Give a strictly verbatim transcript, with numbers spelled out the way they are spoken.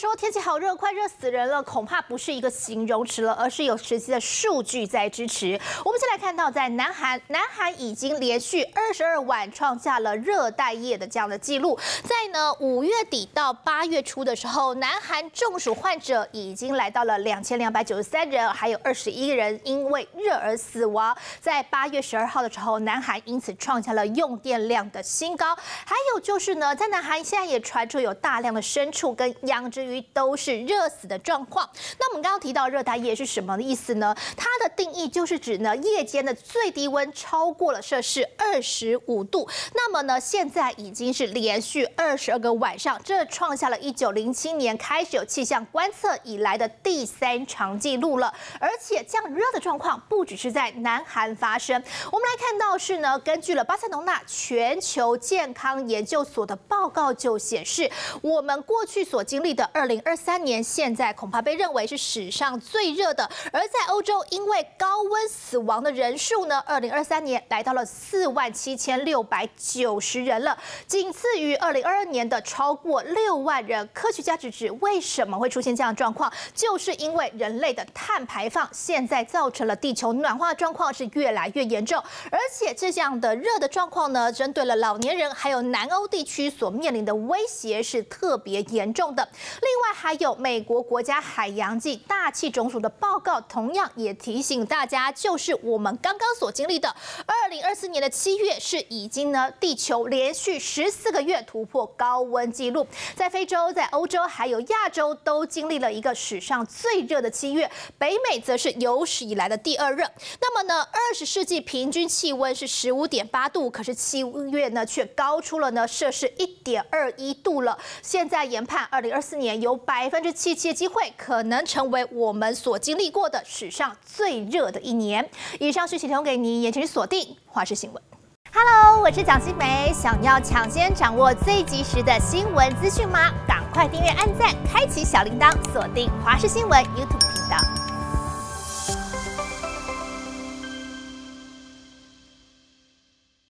说天气好热，快热死人了，恐怕不是一个形容词了，而是有实际的数据在支持。我们先来看到，在南韩，南韩已经连续二十二晚创下了热带夜的这样的记录。在呢五月底到八月初的时候，南韩中暑患者已经来到了两千两百九十三人，还有二十一人因为热而死亡。在八月十二号的时候，南韩因此创下了用电量的新高。还有就是呢，在南韩现在也传出有大量的牲畜跟养殖鱼都是热死的状况。那我们刚刚提到热带夜是什么意思呢？它的定义就是指呢夜间的最低温超过了摄氏二十五度。那么呢，现在已经是连续二十二个晚上，这创下了一九零七年开始有气象观测以来的第三长纪录了。而且这样热的状况不只是在南韩发生，我们来看到是呢，根据了巴塞隆纳全球健康研究所的报告就显示，我们过去所经历的二零二三年，现在恐怕被认为是史上最热的。而在欧洲，因为高温死亡的人数呢，二零二三年来到了四万七千六百九十人了，仅次于二零二二年的超过六万人。科学家指指，为什么会出现这样的状况，就是因为人类的碳排放，现在造成了地球暖化状况是越来越严重，而且这样的热的状况呢，针对了老年人还有南欧地区所面临的威胁是特别严重的。另外，还有美国国家海洋暨大气总署的报告，同样也提醒大家，就是我们刚刚所经历的二零二四年的七月，是已经呢地球连续十四个月突破高温纪录，在非洲、在欧洲还有亚洲都经历了一个史上最热的七月，北美则是有史以来的第二热。那么呢，二十世纪平均气温是十五点八度，可是七月呢却高出了呢摄氏一点二一度了。现在研判，二零二四年有百分之七七的机会可能成为我们所经历过的史上最热的一年。以上讯息提供给您，也请锁定华视新闻。Hello， 我是蒋欣梅。想要抢先掌握最及时的新闻资讯吗？赶快订阅、按赞、开启小铃铛，锁定华视新闻 YouTube 频道。